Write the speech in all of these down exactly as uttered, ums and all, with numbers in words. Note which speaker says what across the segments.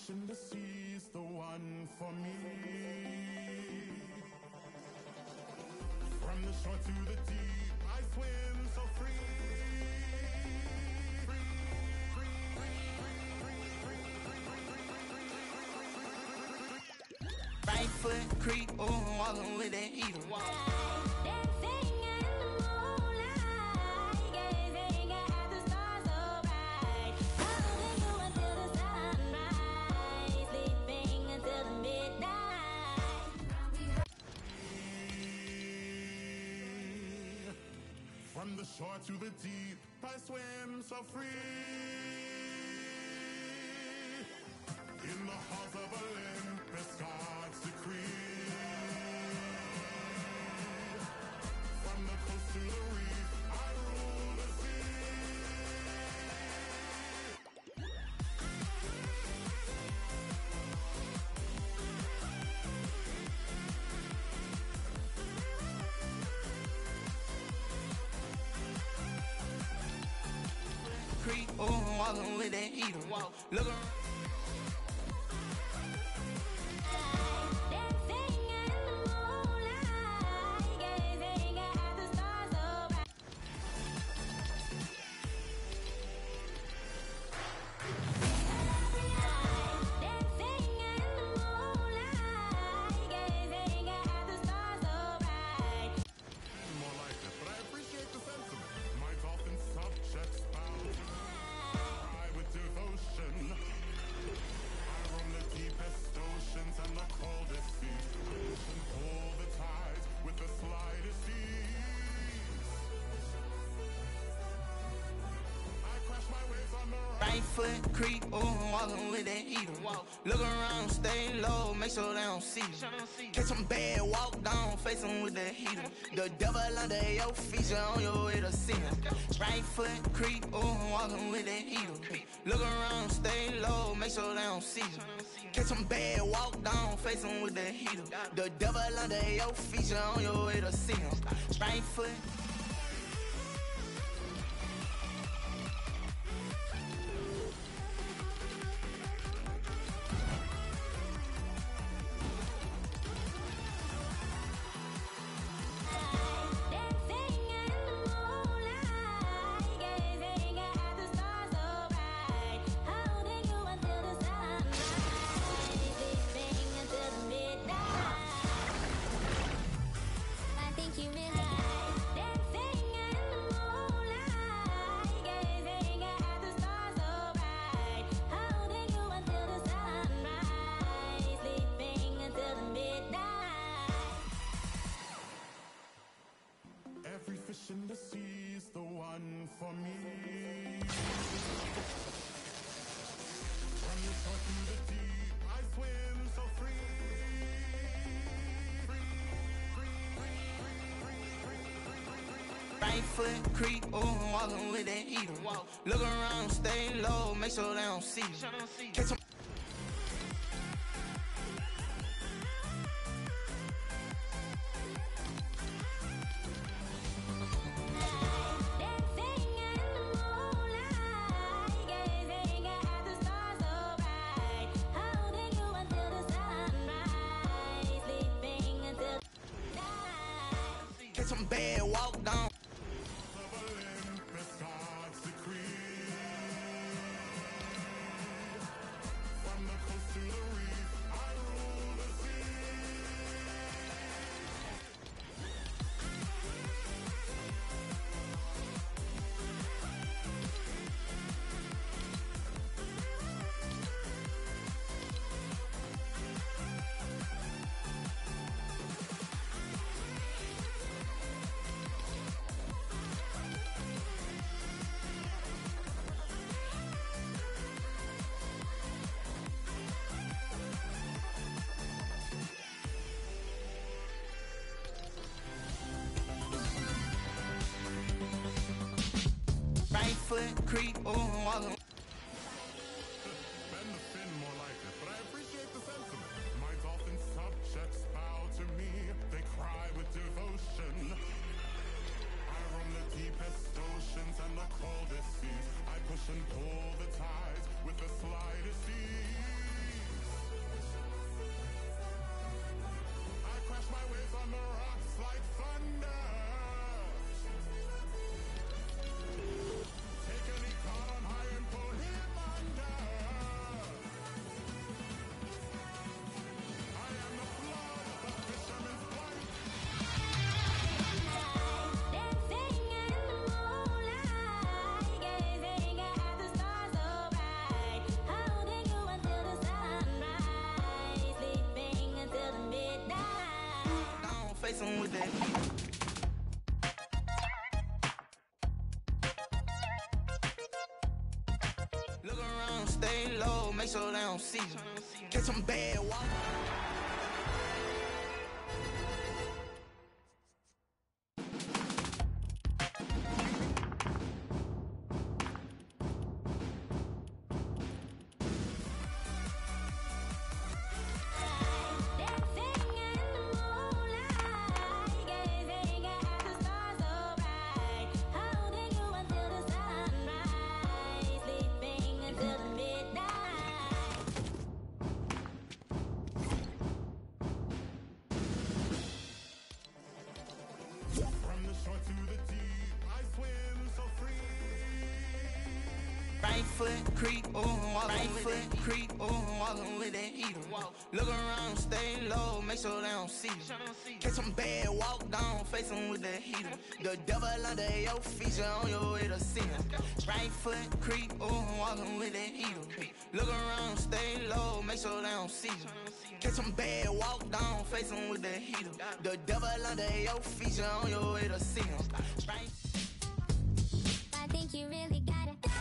Speaker 1: fish in the sea's the one for me. From the shore to the deep, I swim so free.
Speaker 2: Right foot creep, oh, walking with that heater.
Speaker 3: Dancing in the moonlight, gazing at the stars so bright, holding you until the sunrise, sleeping until the midnight.
Speaker 1: From the shore to the deep, I swim so free. In the halls of Olympus, God's decree. From the coast to the reef, I rule the
Speaker 2: Creep, oh, walking with that heater. Look around.
Speaker 3: Dancing in the moonlight, gazing at the stars so bright. Dancing in the moonlight, gazing at the stars so bright.
Speaker 1: more like it, but I appreciate the sentiment. My dolphin subjects bow cry with devotion. I roam the deepest oceans and the coldest seas. I push and pull the tides with the slightest ease. I crash my waves on the right.
Speaker 2: Right foot creep, oh, walking with that heater. Look around, stay low, make sure they don't see you. Catch them bad, walk down, face them with the heater. The devil under your feet, you on your way to see him. Right foot creep, oh, walking with that heater. Look around, stay low, make sure they don't see you. Catch them bad, walk down, face them with the heater. The devil under your feet, you on your way to see him. Right foot.
Speaker 3: Dancing in the moonlight, gazing at the stars so bright, holding you until the sunrise, sleeping until the midnight. I think you meant it. Dancing in the moonlight, gazing at the stars so bright, holding you until the sunrise, sleeping until the midnight.
Speaker 1: Every fish in the sea's the one for me. From the shore to the deep, I swim so free.
Speaker 2: Right foot creep, oh, walking with that heater. Look around, stay low, make sure they don't see you. Catch them.
Speaker 3: Dancing in the moonlight, gazing at the stars so bright, holding you until the sunrise, sleeping until night.
Speaker 2: Catch them bad, walk down.
Speaker 1: Of Olympus, God's decree. From the coast to the reef, I rule the sea.
Speaker 2: Right foot creep, oh, walking.
Speaker 1: Bend the fin more like it, but I appreciate the sentiment. My dolphin subjects bow to me, they cry with devotion. I roam the deepest oceans and the coldest seas. I push and pull the tides with the slightest ease.
Speaker 2: stay low, make sure they don't see you. Catch them bad walk.
Speaker 3: Dancing in the moonlight, gazing at the stars so bright, holding you until the sunrise, sleeping until the midnight.
Speaker 1: From the shore to the deep, I swim so free.
Speaker 2: Right foot creep, ooh, walking right foot creep, ooh, walking with that heater. Look around, stay low, make sure they don't see you. Catch them bad, walk down, face them with that heater. The devil under your feet, you on your way to see him. Right foot creep, ooh, walking with that heater. Look around, stay low, make sure they don't see you. Catch them bad, walk down, face them with that heater. The devil under your feet, you on your way to see him. Right.
Speaker 3: I think you really gotta go.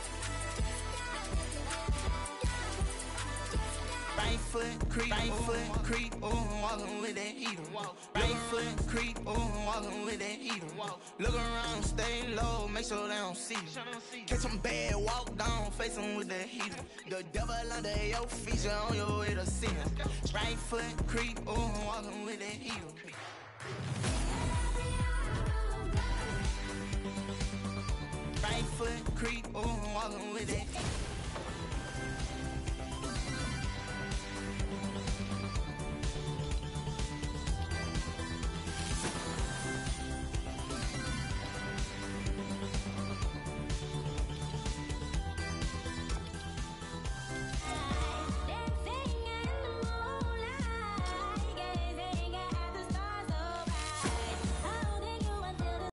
Speaker 2: Right foot creep, right foot creep, ooh, walking with that heater. Right foot creep, ooh, walking with that heater. Look around, stay low, make sure they don't see you. Catch them bad, walk down, face them with that heater. The devil under your feet, you on your way to see him. Right foot creep, ooh, walking with that heater. Right foot creep, ooh, walking with that.